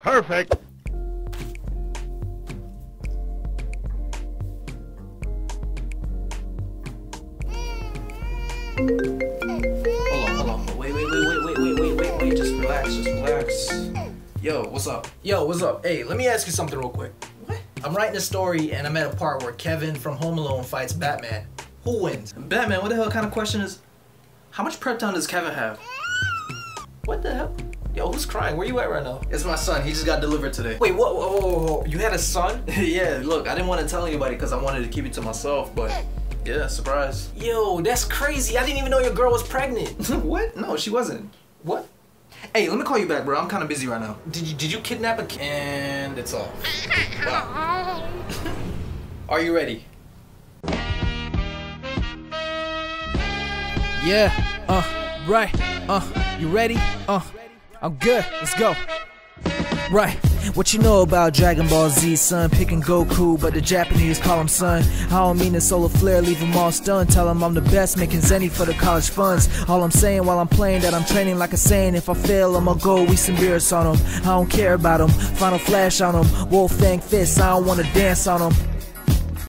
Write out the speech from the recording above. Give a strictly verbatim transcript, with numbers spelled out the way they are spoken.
Perfect. Hold on, hold on. Wait, wait, wait, wait, wait, wait, wait, wait, wait. Just relax, just relax. Yo, what's up? Yo, what's up? Hey, let me ask you something real quick. What? I'm writing a story and I'm at a part where Kevin from Home Alone fights Batman. Who wins? Batman, what the hell kind of question is... How much prep time does Kevin have? What the hell? Yo, who's crying? Where you at right now? It's my son. He just got delivered today. Wait, what? Whoa, whoa, whoa, whoa. You had a son? Yeah, look, I didn't want to tell anybody because I wanted to keep it to myself, but... Yeah, surprise. Yo, that's crazy. I didn't even know your girl was pregnant. What? No, she wasn't. What? Hey, let me call you back, bro. I'm kind of busy right now. Did you did you kidnap a kid? And it's off. Wow. Are you ready? Yeah, uh, right, uh, you ready? Uh, I'm good, let's go. Right, what you know about Dragon Ball Z, son? Picking Goku, but the Japanese call him son. I don't mean to solar flare, leave them all stunned. Tell them I'm the best, making zenny for the college funds. All I'm saying while I'm playing that I'm training like a saying. If I fail, I'ma go, we some beers on them. I don't care about them, Final Flash on them. Wolf Fang Fist, I don't wanna dance on them.